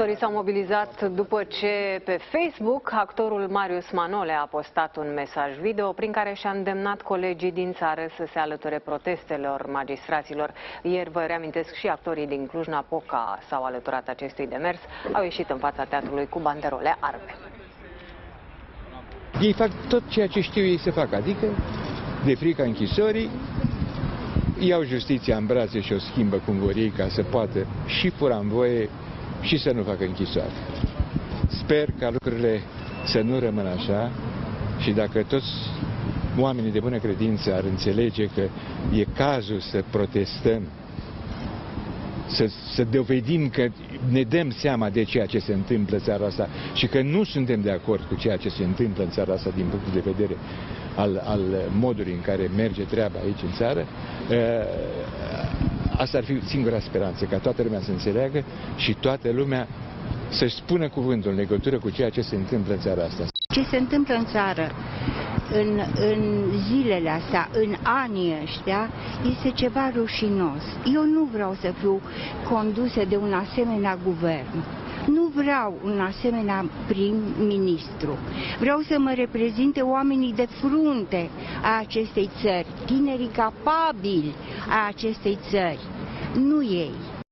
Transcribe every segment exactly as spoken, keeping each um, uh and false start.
Martorii s-au mobilizat după ce pe Facebook actorul Marius Manole a postat un mesaj video prin care și-a îndemnat colegii din țară să se alăture protestelor magistraților. Ieri, vă reamintesc, și actorii din Cluj-Napoca s-au alăturat acestui demers, au ieșit în fața teatrului cu banderole albe. Ei fac tot ceea ce știu ei să facă, adică de frica închisorii, iau justiția în brațe și o schimbă cum vor ei ca să poată și fura în voie și să nu facă închisoare. Sper ca lucrurile să nu rămână așa și dacă toți oamenii de bună credință ar înțelege că e cazul să protestăm, să, să dovedim că ne dăm seama de ceea ce se întâmplă în țara asta și că nu suntem de acord cu ceea ce se întâmplă în țara asta din punctul de vedere al, al modului în care merge treaba aici în țară, asta ar fi singura speranță, ca toată lumea să înțeleagă și toată lumea să-și spună cuvântul în legătură cu ceea ce se întâmplă în țara asta. Ce se întâmplă în țară în, în zilele astea, în anii ăștia, este ceva rușinos. Eu nu vreau să fiu condusă de un asemenea guvern. Nu vreau un asemenea prim-ministru. Vreau să mă reprezinte oamenii de frunte a acestei țări, tinerii capabili a acestei țări, nu ei.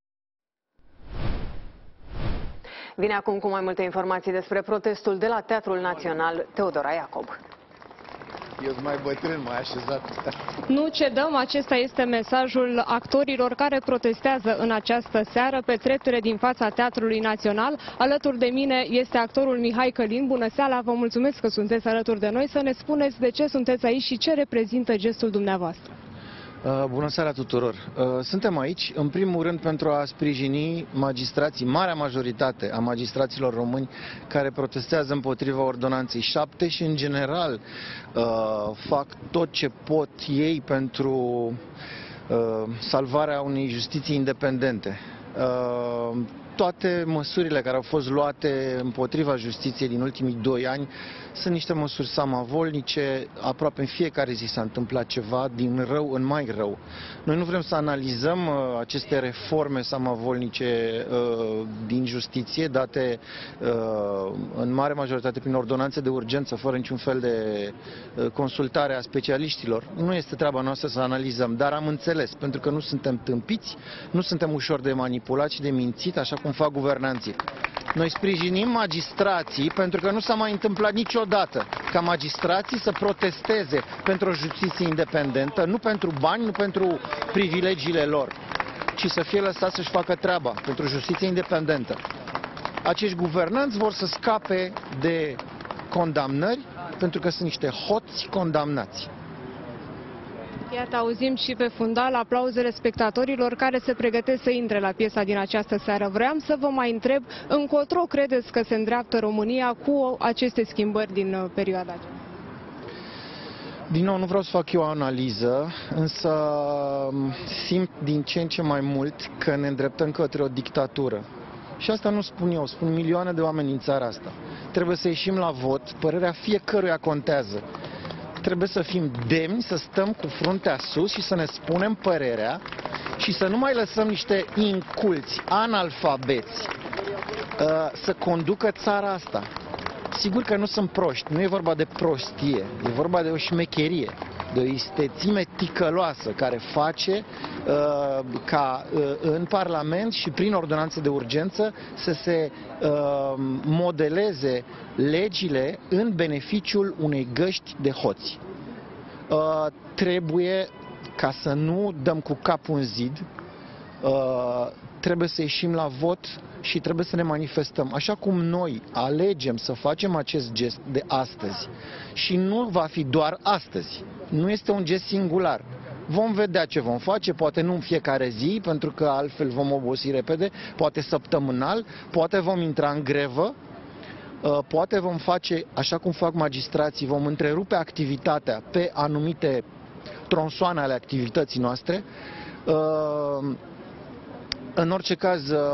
Vine acum cu mai multe informații despre protestul de la Teatrul Național Teodora Iacob. Eu sunt mai bătrân, mai așezat. Nu cedăm, acesta este mesajul actorilor care protestează în această seară pe treptele din fața Teatrului Național. Alături de mine este actorul Mihai Călin. Bună seara, vă mulțumesc că sunteți alături de noi. Să ne spuneți de ce sunteți aici și ce reprezintă gestul dumneavoastră. Bună seara tuturor! Suntem aici, în primul rând, pentru a sprijini magistrații, marea majoritate a magistraților români care protestează împotriva ordonanței șapte și, în general, fac tot ce pot ei pentru salvarea unei justiții independente. Toate măsurile care au fost luate împotriva justiției din ultimii doi ani sunt niște măsuri samavolnice, aproape în fiecare zi s-a întâmplat ceva din rău în mai rău. Noi nu vrem să analizăm uh, aceste reforme samavolnice uh, din justiție, date uh, în mare majoritate prin ordonanțe de urgență, fără niciun fel de uh, consultare a specialiștilor. Nu este treaba noastră să analizăm, dar am înțeles, pentru că nu suntem tâmpiți, nu suntem ușor de manipulat și de mințit, așa cum fac guvernanții. Noi sprijinim magistrații pentru că nu s-a mai întâmplat niciodată ca magistrații să protesteze pentru o justiție independentă, nu pentru bani, nu pentru privilegiile lor, ci să fie lăsați să-și facă treaba pentru justiție independentă. Acești guvernanți vor să scape de condamnări pentru că sunt niște hoți condamnați. Iată, auzim și pe fundal aplauzele spectatorilor care se pregătesc să intre la piesa din această seară. Vreau să vă mai întreb, încotro credeți că se îndreaptă România cu aceste schimbări din perioada aceasta? Din nou, nu vreau să fac eu o analiză, însă simt din ce în ce mai mult că ne îndreptăm către o dictatură. Și asta nu spun eu, spun milioane de oameni în țara asta. Trebuie să ieșim la vot, părerea fiecăruia contează. Trebuie să fim demni, să stăm cu fruntea sus și să ne spunem părerea și să nu mai lăsăm niște inculți, analfabeți, să conducă țara asta. Sigur că nu sunt proști, nu e vorba de prostie, e vorba de o șmecherie, de o istețime ticăloasă care face uh, ca uh, în Parlament și prin ordonanțe de urgență să se uh, modeleze legile în beneficiul unei găști de hoți. Uh, trebuie, ca să nu dăm cu capul în zid, uh, trebuie să ieșim la vot și trebuie să ne manifestăm. Așa cum noi alegem să facem acest gest de astăzi și nu va fi doar astăzi, nu este un gest singular. Vom vedea ce vom face, poate nu în fiecare zi, pentru că altfel vom obosi repede, poate săptămânal, poate vom intra în grevă, poate vom face, așa cum fac magistrații, vom întrerupe activitatea pe anumite tronsoane ale activității noastre. În orice caz,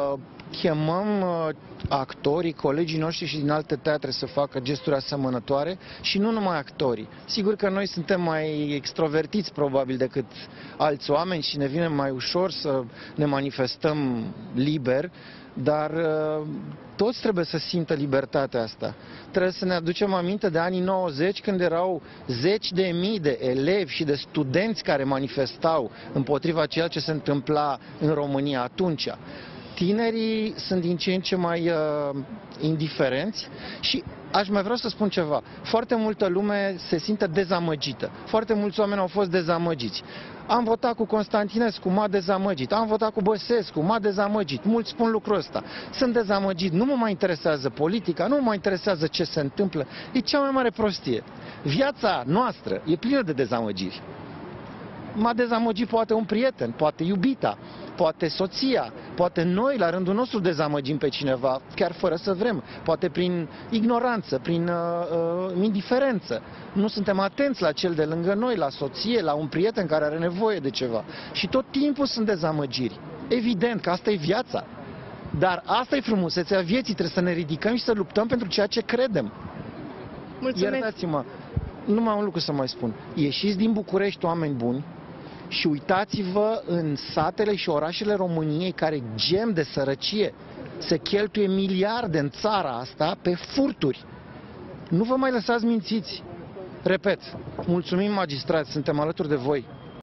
chemăm uh, actorii, colegii noștri și din alte teatre să facă gesturi asemănătoare și nu numai actorii. Sigur că noi suntem mai extrovertiți probabil decât alți oameni și ne vine mai ușor să ne manifestăm liber, dar uh, toți trebuie să simtă libertatea asta. Trebuie să ne aducem aminte de anii nouăzeci, când erau zeci de mii de elevi și de studenți care manifestau împotriva ceea ce se întâmpla în România atunci. Tinerii sunt din ce în ce mai uh, indiferenți și aș mai vrea să spun ceva. Foarte multă lume se simte dezamăgită. Foarte mulți oameni au fost dezamăgiți. Am votat cu Constantinescu, m-a dezamăgit. Am votat cu Băsescu, m-a dezamăgit. Mulți spun lucrul ăsta. Sunt dezamăgit. Nu mă mai interesează politica, nu mă mai interesează ce se întâmplă. E cea mai mare prostie. Viața noastră e plină de dezamăgiri. M-a dezamăgit poate un prieten, poate iubita, poate soția, poate noi la rândul nostru dezamăgim pe cineva, chiar fără să vrem, poate prin ignoranță, prin uh, uh, indiferență. Nu suntem atenți la cel de lângă noi, la soție, la un prieten care are nevoie de ceva. Și tot timpul sunt dezamăgiri. Evident că asta e viața. Dar asta e frumusețea vieții, trebuie să ne ridicăm și să luptăm pentru ceea ce credem. Mulțumesc! Iertați-mă, nu mai am un lucru să mai spun. Ieșiți din București, oameni buni, și uitați-vă în satele și orașele României care gem de sărăcie. Se cheltuie miliarde în țara asta pe furturi. Nu vă mai lăsați mințiți. Repet, mulțumim magistrați, suntem alături de voi.